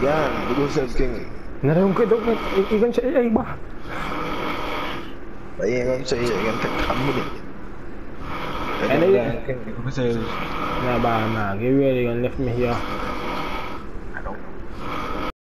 Yan, berusaha sikit. Narungkit tu kan, ikan saya bah. Baik kan saya kan tak kamu ni. Ada kan berusaha. Nah, bah, nah, give me the left me here.